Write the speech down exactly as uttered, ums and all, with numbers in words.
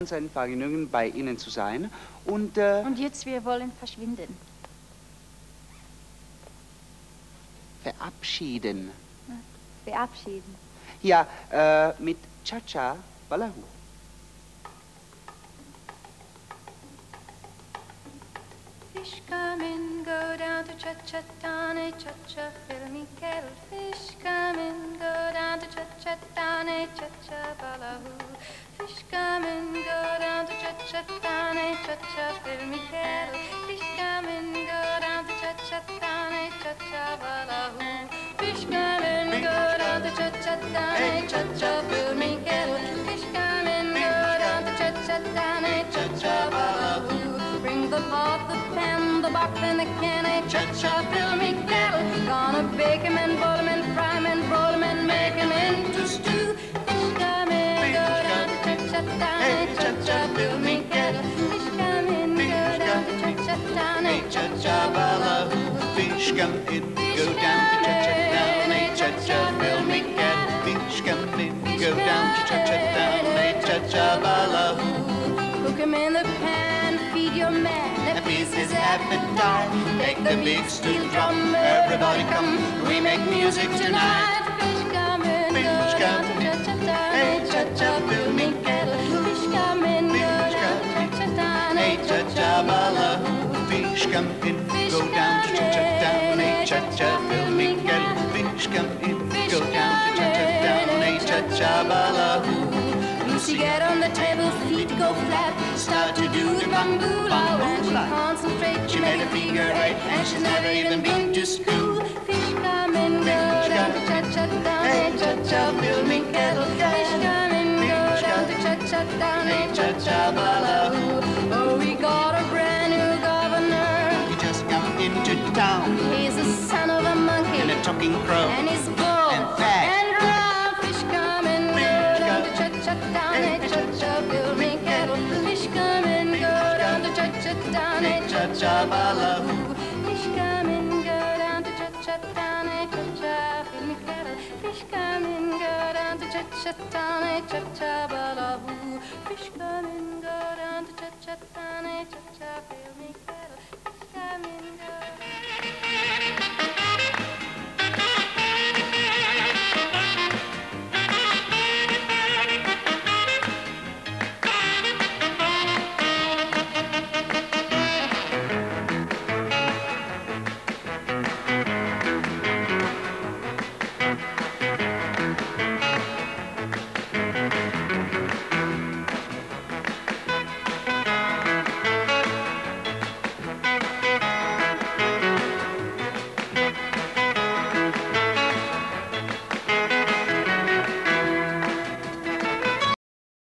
es ein Vergnügen, bei Ihnen zu sein. Und, äh, Und jetzt, wir wollen verschwinden. Verabschieden. Verabschieden. Ja, äh, mit Cha-Cha, Ballahoo. Fish come in, go down to cha-cha-tane, cha-cha, fill me kettle. Fish come in, go down to cha-cha-tane, cha-cha, ballahoo. Fish come in, go down to cha-cha-tane, cha-cha, fill me kettle. Fish come in, go down to cha-cha-tane, cha-cha, ballahoo. Fish come in, go down to cha-cha-tane, cha-cha, fill me kettle. Fish come in, go down to cha-cha-tane, cha-cha, ballahoo. Bring the pot, the pan, the box, and the can, cha-cha, fill me kettle. Gonna bake 'em and boil 'em and fry 'em and roll 'em and make 'em into stew. Fish come in, go down to cha-cha-tane, cha-cha, fill me kettle. Fish come in, go down to cha-cha-tane, cha-cha, ballahoo. Fish come in, go down to cha-cha-tane, cha-cha, fill me kettle. Fish come in, go down to cha-cha-tane, cha-cha, ballahoo. Cook 'em in the pan, feed your man. Feast his appetite. Take the big steel drum, everybody come. We make music tonight. Fish come in, Fish go down come to in, cha-cha-tane, hey, cha-cha, fill me kettle. Fish come in, go Fish down come to in, cha-cha-tane, hey, cha-cha, ballahoo. Fish come in, go down to cha-cha-tane, cha-cha, fill me kettle. Fish come in, go down to cha-cha-tane, cha-cha, ballahoo. Lucy, get on the table, feet go flat. Start to do the bamboo-la. When she concentrates, she made a figure eight, and she's never even been to school. Fish come in, go down to cha-cha-tane, cha-cha, fill me kettle. Fish come in, go down to cha-cha-tane, cha-cha, ballahoo. Oh, we got a brand new governor. He just come into town. He's the son of a monkey And a talking crow. and he's bull And fat. and round. Fish come in, go down to cha-cha-tane, cha-cha, fill me kettle. Fish come in, go down to cha-cha-tane, cha-cha, ballahoo. Fish come in, go down to cha-cha-tane, cha-cha, fill me kettle. Fish come in, go down to cha-cha-tane, cha-cha, ballahoo. Fish come in, go down to cha-cha-tane, cha-cha, fill me kettle. Fish come in, go